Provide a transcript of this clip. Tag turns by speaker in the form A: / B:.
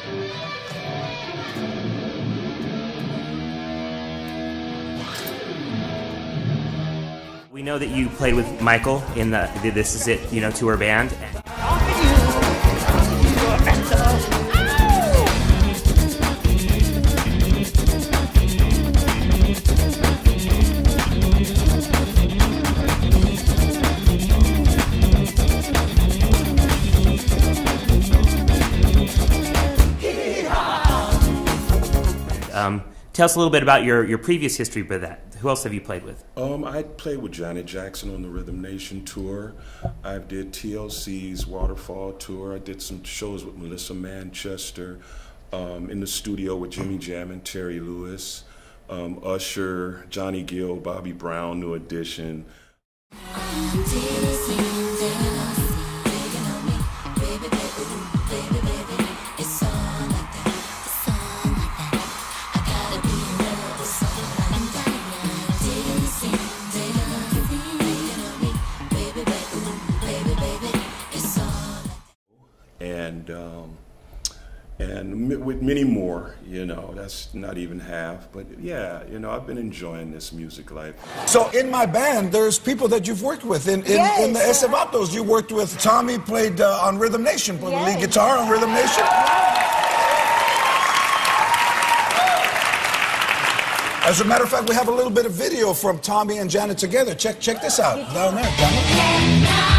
A: We know that you played with Michael in the This Is It, tour band. Tell us a little bit about your previous history with that. Who else have you played with?
B: I played with Janet Jackson on the Rhythm Nation tour. I did TLC's Waterfall tour. I did some shows with Melissa Manchester, in the studio with Jimmy Jam and Terry Lewis, Usher, Johnny Gill, Bobby Brown, New Edition. And with many more, that's not even half. But yeah, I've been enjoying this music life.
C: So in my band, there's people that you've worked with. In the Ese Vatos, you worked with Tommy, played on Rhythm Nation, played lead guitar on Rhythm Nation. As a matter of fact, we have a little bit of video from Tommy and Janet together. Check this out. Down there, Janet.